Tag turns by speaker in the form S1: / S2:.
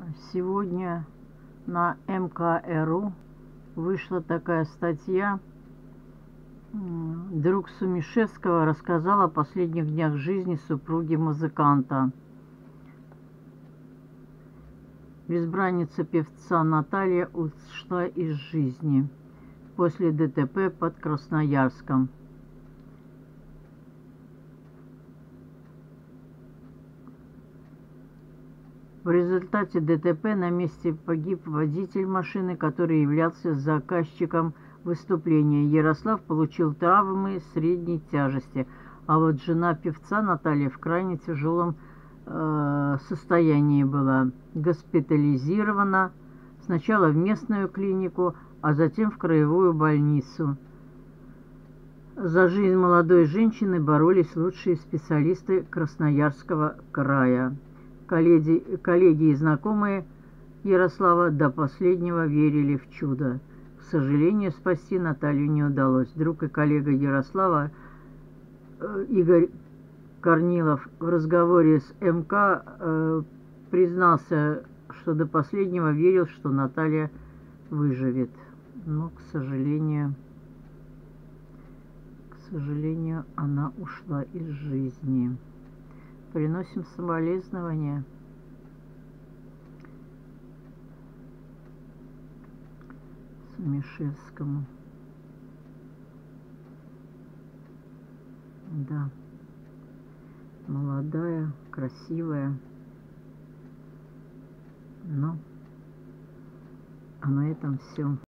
S1: Сегодня на МК.ру вышла такая статья. Друг Сумишевского рассказал о последних днях жизни супруги музыканта. Избранница певца Наталья ушла из жизни после ДТП под Красноярском. В результате ДТП на месте погиб водитель машины, который являлся заказчиком выступления. Ярослав получил травмы средней тяжести, а вот жена певца Наталья в крайне тяжелом состоянии была. Госпитализирована сначала в местную клинику, а затем в краевую больницу. За жизнь молодой женщины боролись лучшие специалисты Красноярского края. Коллеги и знакомые Ярослава до последнего верили в чудо. К сожалению, спасти Наталью не удалось. Друг и коллега Ярослава Игорь Корнилов в разговоре с МК признался, что до последнего верил, что Наталья выживет. Но, к сожалению, она ушла из жизни. Приносим соболезнования. Сумишевскому. Да. Молодая, красивая. Но а на этом все.